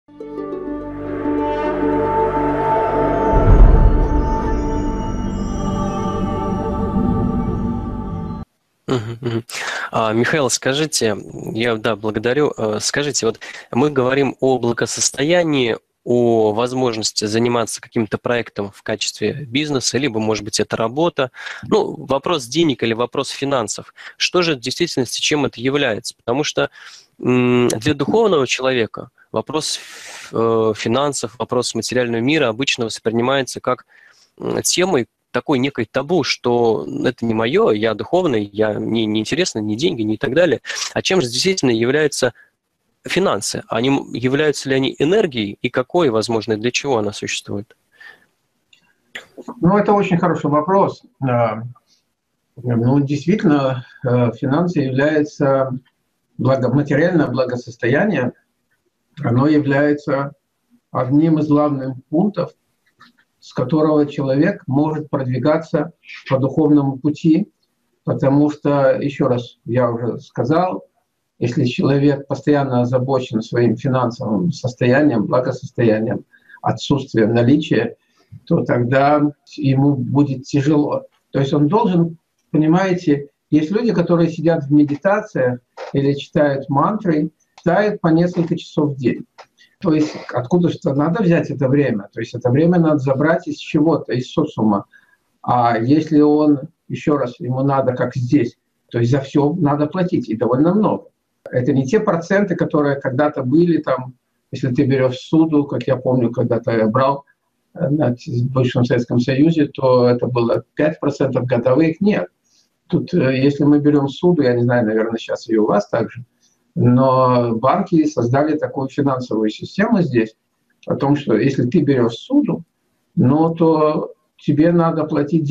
Мгм, мгм. Михаил, скажите, да, благодарю. Скажите, вот мы говорим о благосостоянии, о возможности заниматься каким-то проектом в качестве бизнеса, либо, может быть, это работа. Ну, вопрос денег или вопрос финансов. Что же в действительности, чем это является? Потому что для духовного человека вопрос финансов, вопрос материального мира обычно воспринимается как темой такой некой табу, что это не мое, я духовный, мне не интересно ни деньги, ни так далее. А чем же действительно являются финансы? Являются ли они энергией и какой, возможно, и для чего она существует? Ну, это очень хороший вопрос. Ну, действительно, финансы являются материальное благосостояние, оно является одним из главных пунктов, с которого человек может продвигаться по духовному пути, потому что, еще раз, я уже сказал, если человек постоянно озабочен своим финансовым состоянием, благосостоянием, отсутствием наличия, то тогда ему будет тяжело. То есть он должен, понимаете, есть люди, которые сидят в медитациях или читают мантры, читают по несколько часов в день. То есть откуда что надо взять это время? То есть это время надо забрать из чего-то, из социума. А если он, еще раз, ему надо, как здесь, то есть за все надо платить, и довольно много. Это не те проценты, которые когда-то были там, если ты берешь суду, как я помню, когда-то я брал в бывшем Советском Союзе, то это было 5% годовых. Нет. Тут, если мы берем суду, я не знаю, наверное, сейчас и у вас также, но банки создали такую финансовую систему здесь, о том, что если ты берешь суду, ну, то тебе надо платить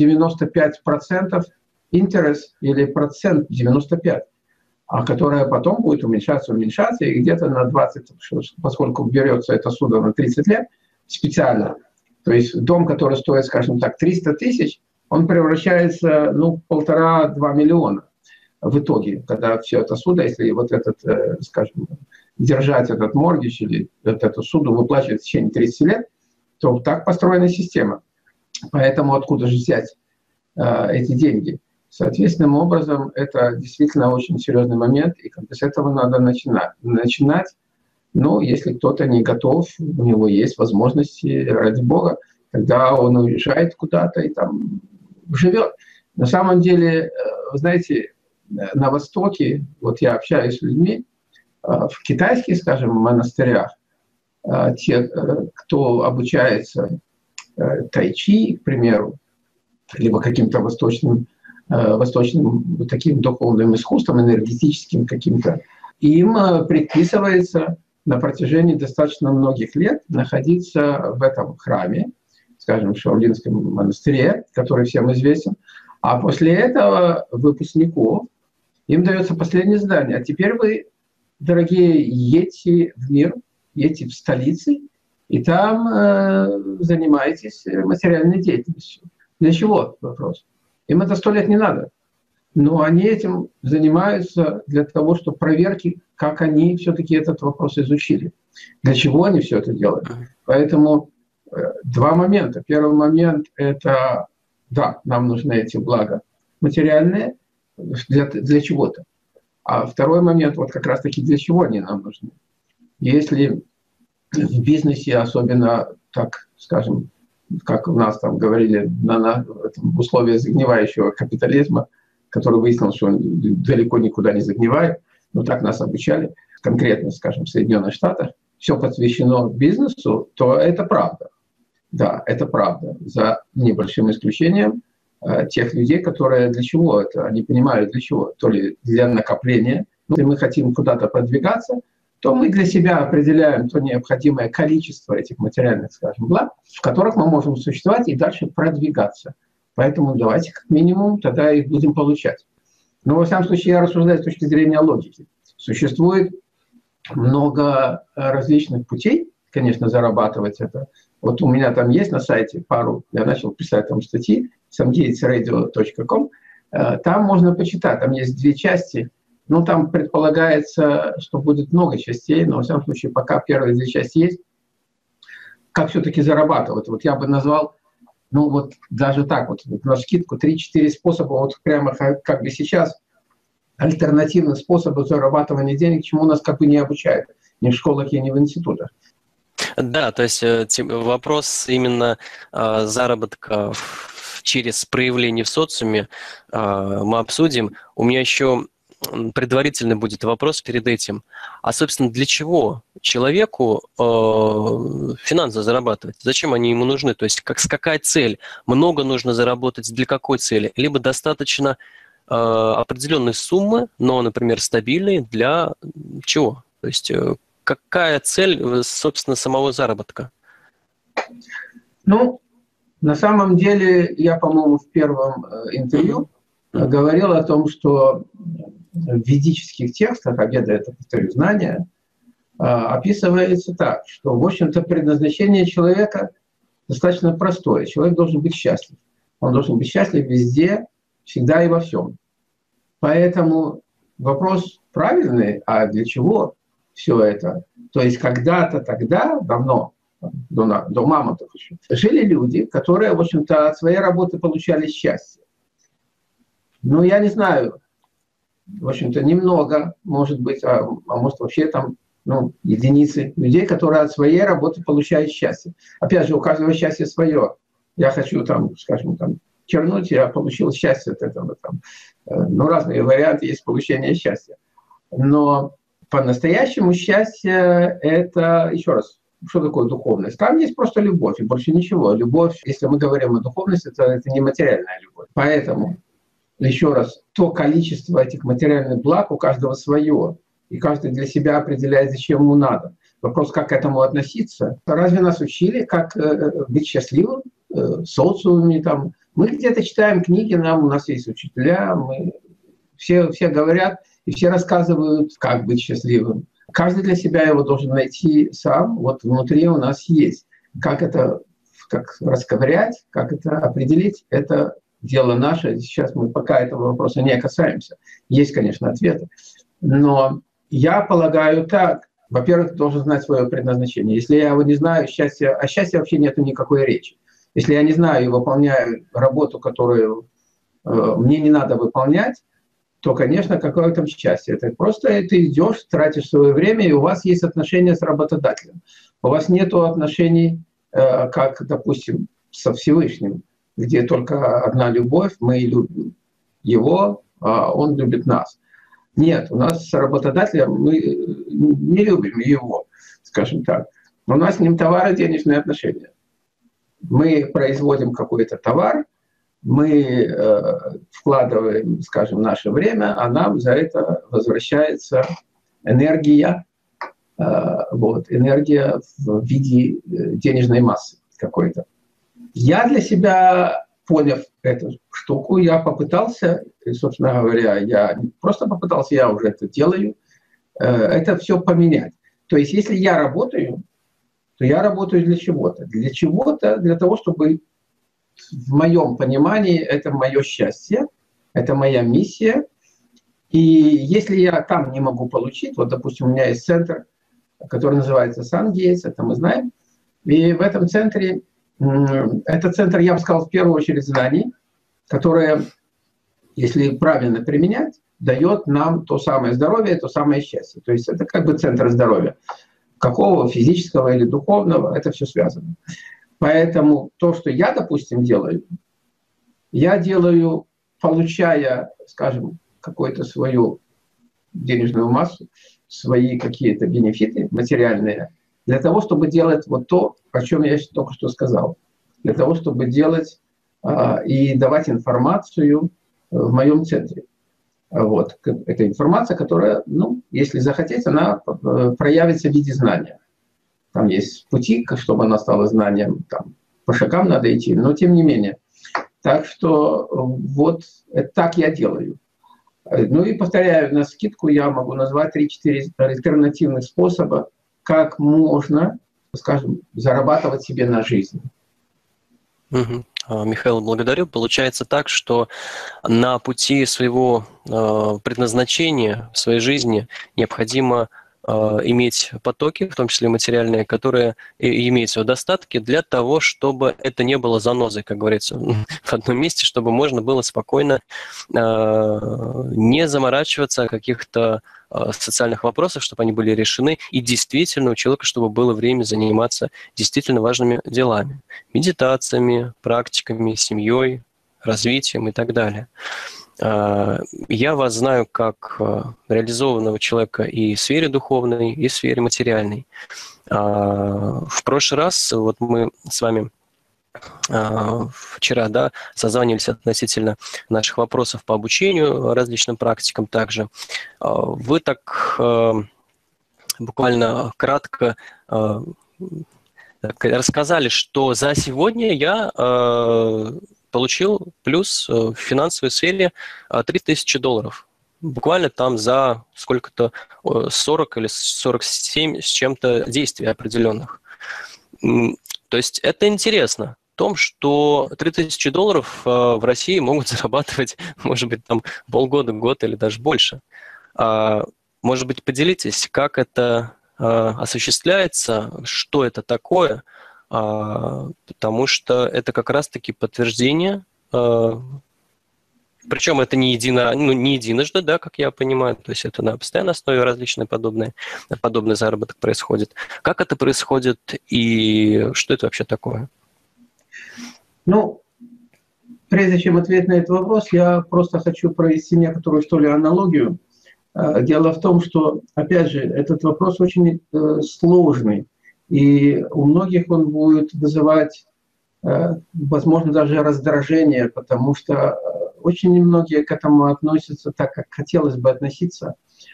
95% интерес или процент 95%, а которая потом будет уменьшаться, и где-то на 20, поскольку берется это судо на 30 лет специально. То есть дом, который стоит, скажем так, 300 тысяч, он превращается, 1,5–2 миллиона в итоге, когда все это судо, если вот этот, скажем, держать этот моргидж или вот эту суду выплачивать в течение 30 лет, то так построена система. Поэтому откуда же взять эти деньги? Соответственным образом, это действительно очень серьезный момент, и с этого надо начинать. Но если кто-то не готов, у него есть возможности, ради Бога, тогда он уезжает куда-то и там живет. На самом деле, вы знаете, на Востоке, вот я общаюсь с людьми, в китайских, скажем, монастырях, те, кто обучается тайчи, к примеру, либо каким-то восточным таким духовным искусством, энергетическим каким-то, им предписывается на протяжении достаточно многих лет находиться в этом храме, скажем, в Шаолинском монастыре, который всем известен, а после этого выпускнику им дается последнее задание. А теперь вы, дорогие, едьте в мир, едьте в столицы, и там занимаетесь материальной деятельностью. Для чего? Вопрос. Им это 100 лет не надо. Но они этим занимаются для того, чтобы проверки, как они все-таки этот вопрос изучили. Для чего они все это делают. Поэтому два момента. Первый момент – это, да, нам нужны эти блага материальные для чего-то. А второй момент, вот как раз-таки для чего они нам нужны. Если в бизнесе, особенно, так скажем, как у нас там говорили, в условиях загнивающего капитализма, который выяснил, что он далеко никуда не загнивает, но так нас обучали, конкретно, скажем, в Соединенных Штатах, все посвящено бизнесу, то это правда. Да, это правда. За небольшим исключением тех людей, которые для чего это, они понимают для чего. То ли для накопления, если мы хотим куда-то продвигаться, то мы для себя определяем то необходимое количество этих материальных, скажем, благ, в которых мы можем существовать и дальше продвигаться. Поэтому давайте как минимум тогда их будем получать. Но во всяком случае я рассуждаю с точки зрения логики. Существует много различных путей, конечно, зарабатывать это. Вот у меня там есть на сайте я начал писать там статьи, samgatesradio.com, там можно почитать, там есть 2 части. Ну, там предполагается, что будет много частей, но, во всяком случае, пока первые 2 части есть, как все-таки зарабатывать. Вот я бы назвал, ну вот даже так вот на скидку 3-4 способа, вот прямо как бы сейчас альтернативных способов зарабатывания денег, чему нас как бы не обучают ни в школах, ни в институтах. Да, то есть вопрос именно заработка через проявление в социуме мы обсудим. У меня еще предварительный будет вопрос перед этим. А, собственно, для чего человеку финансы зарабатывать? Зачем они ему нужны? То есть какая цель? Много нужно заработать для какой цели? Либо достаточно определенной суммы, но, например, стабильной для чего? То есть какая цель, собственно, самого заработка? Ну, на самом деле, я, по-моему, в первом интервью говорил о том, что в ведических текстах, Веда — это, повторю, знания, описывается так, что, в общем-то, предназначение человека достаточно простое. Человек должен быть счастлив. Он должен быть счастлив везде, всегда и во всем. Поэтому вопрос правильный, а для чего все это? То есть когда-то тогда, давно, до мамонтов еще, жили люди, которые, в общем-то, от своей работы получали счастье. Ну, я не знаю, в общем-то, немного, может быть, а может вообще там, ну, единицы людей, которые от своей работы получают счастье. Опять же, у каждого счастье свое. Я хочу там, скажем, там, чернуть, я получил счастье от этого. Там. Ну, разные варианты есть получения счастья. Но по-настоящему счастье — это, еще раз, что такое духовность? Там есть просто любовь, и больше ничего. Любовь, если мы говорим о духовности, это не материальная любовь. Поэтому, еще раз, то количество этих материальных благ у каждого свое, и каждый для себя определяет, зачем ему надо. Вопрос, как к этому относиться. Разве нас учили, как быть счастливым в социуме? Там? Мы где-то читаем книги, у нас есть учителя, все говорят и все рассказывают, как быть счастливым. Каждый для себя его должен найти сам. Вот внутри у нас есть. Как это расковырять, как это определить, это дело наше. Сейчас мы пока этого вопроса не касаемся. Есть, конечно, ответы. Но я полагаю так. Во-первых, должен знать свое предназначение. Если я его не знаю, о счастье вообще нету никакой речи. Если я не знаю и выполняю работу, которую мне не надо выполнять, то, конечно, какое там счастье. Это просто ты идешь, тратишь свое время, и у вас есть отношения с работодателем. У вас нет отношений, как, допустим, со Всевышним, где только одна любовь, мы любим его, а он любит нас. Нет, у нас с работодателем мы не любим его, скажем так. У нас с ним товаро-денежные отношения. Мы производим какой-то товар, мы вкладываем, скажем, наше время, а нам за это возвращается энергия, энергия в виде денежной массы какой-то. Я для себя, поняв эту штуку, я попытался, и, собственно говоря, я не просто попытался, я уже это делаю, это все поменять. То есть если я работаю, то я работаю для чего-то. Для чего-то, для того, чтобы в моем понимании это мое счастье, это моя миссия. И если я там не могу получить, вот, допустим, у меня есть центр, который называется SunGates, это мы знаем, и в этом центре, это центр, я бы сказал, в первую очередь знаний, которое, если правильно применять, дает нам то самое здоровье, то самое счастье. То есть это как бы центр здоровья. Какого, физического или духовного, это все связано. Поэтому то, что я, допустим, делаю, я делаю, получая, скажем, какую-то свою денежную массу, свои какие-то бенефиты материальные, для того, чтобы делать вот то, о чем я только что сказал. Для того, чтобы делать и давать информацию в моем центре. Вот. Это информация, которая, ну, если захотеть, она проявится в виде знания. Там есть пути, чтобы она стала знанием, там, по шагам надо идти, но тем не менее. Так что вот так я делаю. Ну и повторяю, на скидку я могу назвать 3-4 альтернативных способа, как можно, скажем, зарабатывать себе на жизнь. Михаил, благодарю. Получается так, что на пути своего предназначения в своей жизни необходимо иметь потоки, в том числе материальные, которые имеются в достатке, для того, чтобы это не было занозой, как говорится, в одном месте, чтобы можно было спокойно не заморачиваться о каких-то социальных вопросах, чтобы они были решены, и действительно у человека, чтобы было время заниматься действительно важными делами, медитациями, практиками, семьей, развитием и так далее. Я вас знаю как реализованного человека и в сфере духовной, и в сфере материальной. В прошлый раз вот мы с вами вчера, созванивались относительно наших вопросов по обучению различным практикам также. Вы так буквально кратко рассказали, что за сегодня я получил плюс в финансовой сфере $3000. Буквально там за сколько-то 40 или 47 с чем-то действий определенных. То есть это интересно. В том, что $3000 в России могут зарабатывать, может быть, там полгода, год или даже больше. Может быть, поделитесь, как это осуществляется, что это такое, потому что это как раз-таки подтверждение, причем это не единожды, да, как я понимаю, то есть это на постоянной основе различные подобный заработок происходит. Как это происходит и что это вообще такое? Ну, прежде чем ответить на этот вопрос, я просто хочу провести некоторую, что ли, аналогию. Дело в том, что, опять же, этот вопрос очень сложный, и у многих он будет вызывать, возможно, даже раздражение, потому что очень немногие к этому относятся так, как хотелось бы относиться.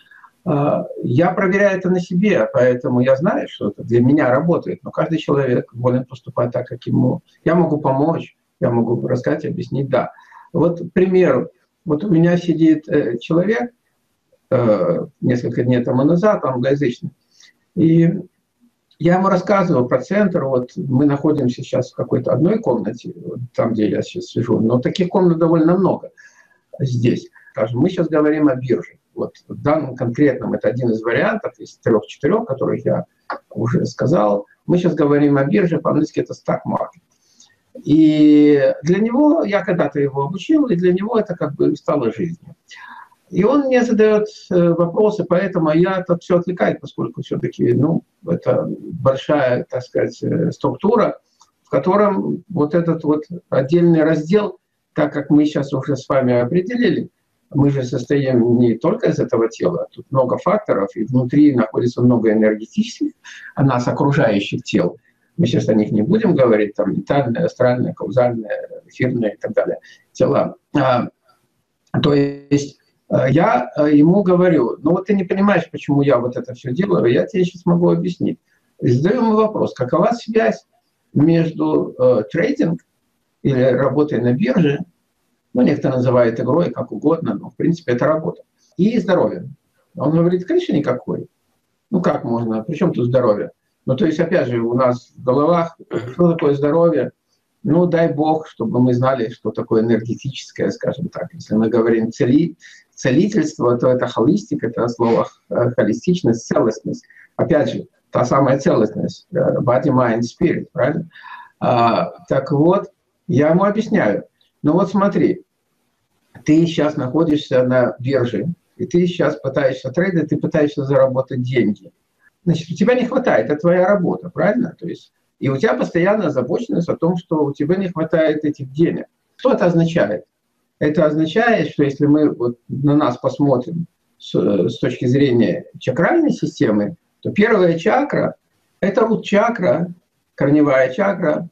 Я проверяю это на себе, поэтому я знаю, что это для меня работает, но каждый человек волен поступать так, как ему. Я могу помочь, я могу рассказать, объяснить, да. Вот, к примеру, вот у меня сидит человек несколько дней тому назад, англоязычный, и я ему рассказывал про центр, вот мы находимся сейчас в какой-то одной комнате, там, где я сейчас сижу, но таких комнат довольно много здесь. Скажем, мы сейчас говорим о бирже. Вот в данном конкретном, это один из вариантов из 3-4, которых я уже сказал. Мы сейчас говорим о бирже, по-английски это stock market. И для него, я когда-то его обучил, и для него это как бы стало жизнью. И он мне задает вопросы, поэтому я это все отвлекаю, поскольку все-таки, это большая, так сказать, структура, в котором вот этот вот отдельный раздел, так как мы сейчас уже с вами определили, мы же состоим не только из этого тела, тут много факторов, и внутри находится много энергетических, нас окружающих тел. Мы сейчас о них не будем говорить, там ментальное, астральное, каузальное, эфирное и так далее тела. То есть я ему говорю, вот ты не понимаешь, почему я вот это все делаю, я тебе сейчас могу объяснить. И задаю ему вопрос, какова связь между трейдинг или работой на бирже, некоторые называют игрой, как угодно, но в принципе это работа, и здоровьем. Он говорит, конечно, никакой. Как можно, при чем тут здоровье? То есть, опять же, у нас в головах, что такое здоровье? Дай бог, чтобы мы знали, что такое энергетическое, скажем так. Если мы говорим целительство, то это холистика, это слово холистичность, целостность. Опять же, та самая целостность, body, mind, spirit, правильно? Так вот, я ему объясняю. Вот смотри, ты сейчас находишься на бирже, и ты сейчас пытаешься трейдить, ты пытаешься заработать деньги. Значит, у тебя не хватает, это твоя работа, правильно? То есть, и у тебя постоянная озабоченность о том, что у тебя не хватает этих денег. Что это означает? Это означает, что если мы на нас посмотрим с точки зрения чакральной системы, то первая чакра – это рут-чакра, корневая чакра,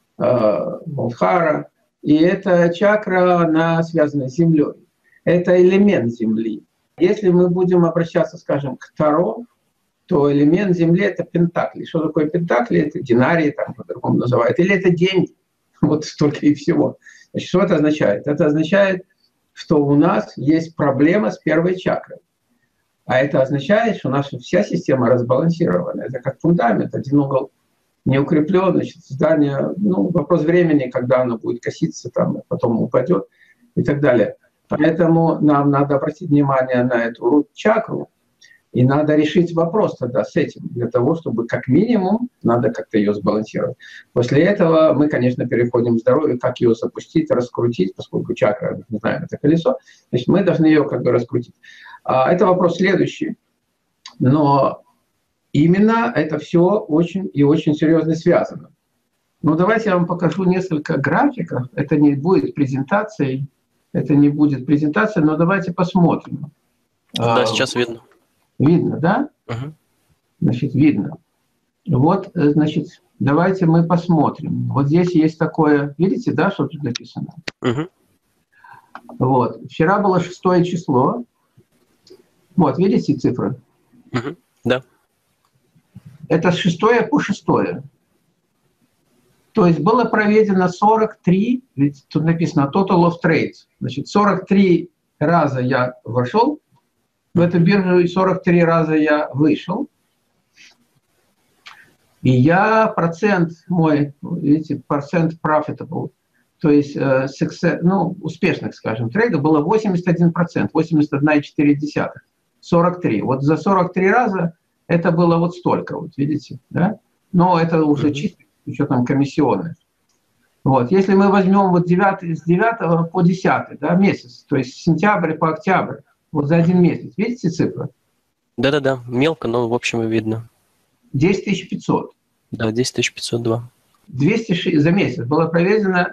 Муладхара, и эта чакра, она связана с Землей. Это элемент Земли. Если мы будем обращаться, скажем, к Таро, то элемент Земли – это пентакли. Что такое пентакли? Это динарии, там по-другому называют. Или это деньги. Вот столько и всего. Значит, что это означает? Это означает, что у нас есть проблема с первой чакрой. А это означает, что наша вся система разбалансирована. Это как фундамент, один угол не укреплен, значит, здание, вопрос времени, когда оно будет коситься, там, потом упадет и так далее. Поэтому нам надо обратить внимание на эту чакру. И надо решить вопрос тогда с этим, для того, чтобы как минимум надо как-то ее сбалансировать. После этого мы, конечно, переходим к здоровью, как ее запустить, раскрутить, поскольку чакра, не знаю, это колесо, значит, мы должны ее как бы раскрутить. Это вопрос следующий. Но именно это все очень и очень серьезно связано. Ну, давайте я вам покажу несколько графиков. Это не будет презентацией, но давайте посмотрим. Да, сейчас видно. Видно, да? Угу. Значит, видно. Вот, значит, давайте мы посмотрим. Вот здесь есть такое, видите, да, что тут написано? Угу. Вот. Вчера было 6 число. Вот, видите цифры? Угу. Да. Это с 6 по 6. То есть было проведено 43, ведь тут написано total of trades. Значит, 43 раза я вошел в эту биржу, и 43 раза я вышел. И я процент мой, видите, процент profitable, то есть success, ну, успешных, скажем, трейдов было 81%, 81,4%, 43. Вот за 43 раза это было вот столько, вот видите, да? Но это уже чисто с учетом комиссионных. Вот. Если мы возьмем вот с 9 по 10, да, месяц, то есть с сентября по октябрь, вот за один месяц, видите цифры? Да-да-да, мелко, но в общем и видно. 10 500. Да, 10 502. 200, за месяц было проведено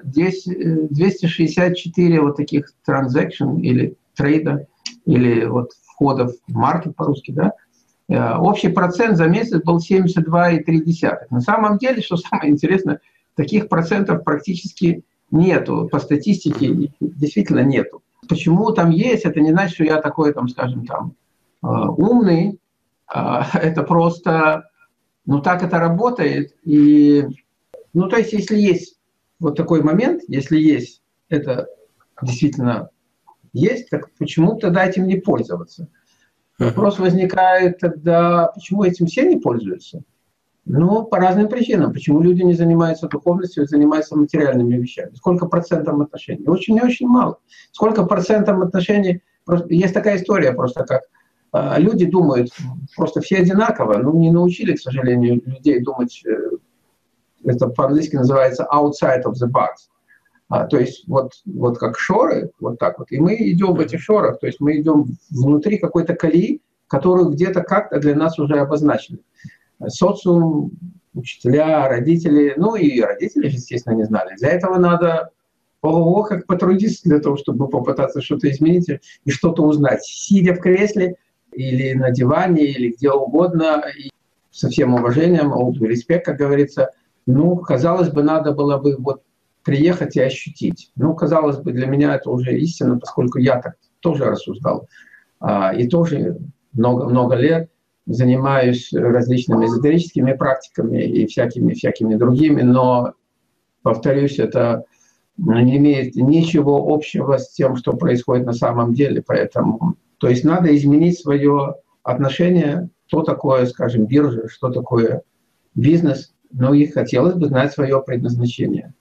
264 вот таких транзакций или трейда, или вот входов в маркет по-русски, да. Общий процент за месяц был 72,3. На самом деле, что самое интересное, таких процентов практически нету. По статистике действительно нету. Почему там есть, это не значит, что я такой, там, скажем, там, умный. Это просто, ну, так это работает. И, ну, то есть, если есть вот такой момент, если есть, это действительно есть, так почему тогда этим не пользоваться? Вопрос возникает тогда, почему этим все не пользуются? Ну, по разным причинам. Почему люди не занимаются духовностью, занимаются материальными вещами? Сколько процентов отношений? Очень и очень мало. Сколько процентов отношений? Есть такая история просто, как люди думают, просто все одинаково, но не научили, к сожалению, людей думать, это по-английски называется outside of the box. То есть вот как шоры, вот так вот, и мы идем в этих шорах, то есть мы идем внутри какой-то колеи, которую где-то как-то для нас уже обозначили. Социум, учителя, родители, ну и родители, естественно, не знали. Для этого надо как потрудиться для того, чтобы попытаться что-то изменить и что-то узнать. Сидя в кресле или на диване, или где угодно, и со всем уважением, all due respect, как говорится, ну, казалось бы, надо было бы вот приехать и ощутить. Ну, казалось бы, для меня это уже истина, поскольку я так тоже рассуждал. И тоже много лет занимаюсь различными эзотерическими практиками и всякими другими, но, повторюсь, это не имеет ничего общего с тем, что происходит на самом деле. Поэтому, то есть надо изменить свое отношение, что такое, скажем, биржа, что такое бизнес, но и хотелось бы знать свое предназначение.